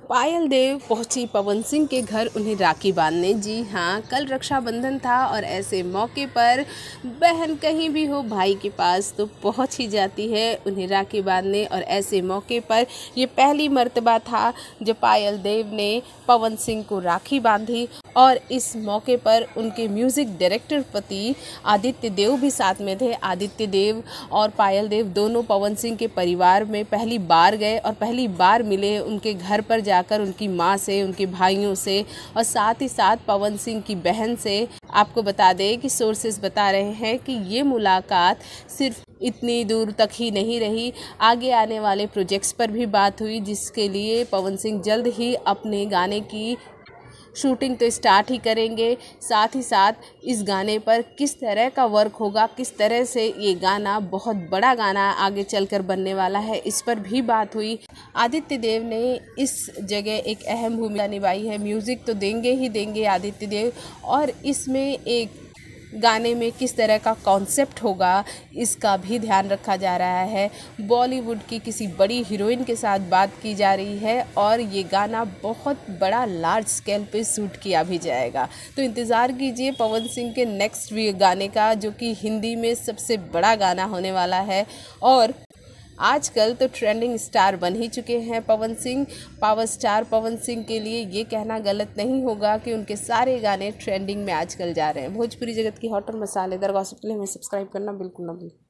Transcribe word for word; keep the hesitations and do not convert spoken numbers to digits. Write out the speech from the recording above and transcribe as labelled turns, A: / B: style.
A: पायल देव पहुंची पवन सिंह के घर उन्हें राखी बांधने। जी हाँ, कल रक्षाबंधन था और ऐसे मौके पर बहन कहीं भी हो भाई के पास तो पहुंच ही जाती है उन्हें राखी बांधने। और ऐसे मौके पर ये पहली मर्तबा था जब पायल देव ने पवन सिंह को राखी बांधी और इस मौके पर उनके म्यूज़िक डायरेक्टर पति आदित्य देव भी साथ में थे। आदित्य देव और पायल देव दोनों पवन सिंह के परिवार में पहली बार गए और पहली बार मिले उनके घर पर जाकर उनकी माँ से, उनके भाइयों से और साथ ही साथ पवन सिंह की बहन से। आपको बता दें कि सोर्सेज बता रहे हैं कि ये मुलाकात सिर्फ इतनी दूर तक ही नहीं रही, आगे आने वाले प्रोजेक्ट्स पर भी बात हुई, जिसके लिए पवन सिंह जल्द ही अपने गाने की शूटिंग तो स्टार्ट ही करेंगे। साथ ही साथ इस गाने पर किस तरह का वर्क होगा, किस तरह से ये गाना बहुत बड़ा गाना आगे चलकर बनने वाला है, इस पर भी बात हुई। आदित्य देव ने इस जगह एक अहम भूमिका निभाई है। म्यूज़िक तो देंगे ही देंगे आदित्य देव, और इसमें एक गाने में किस तरह का कॉन्सेप्ट होगा इसका भी ध्यान रखा जा रहा है। बॉलीवुड की किसी बड़ी हीरोइन के साथ बात की जा रही है और ये गाना बहुत बड़ा लार्ज स्केल पे शूट किया भी जाएगा। तो इंतज़ार कीजिए पवन सिंह के नेक्स्ट गाने का, जो कि हिंदी में सबसे बड़ा गाना होने वाला है। और आजकल तो ट्रेंडिंग स्टार बन ही चुके हैं पवन सिंह। पावर स्टार पवन सिंह के लिए ये कहना गलत नहीं होगा कि उनके सारे गाने ट्रेंडिंग में आजकल जा रहे हैं। भोजपुरी जगत की हॉट और मसालेदार गॉसिप के लिए हमें सब्सक्राइब करना बिल्कुल ना भूलें।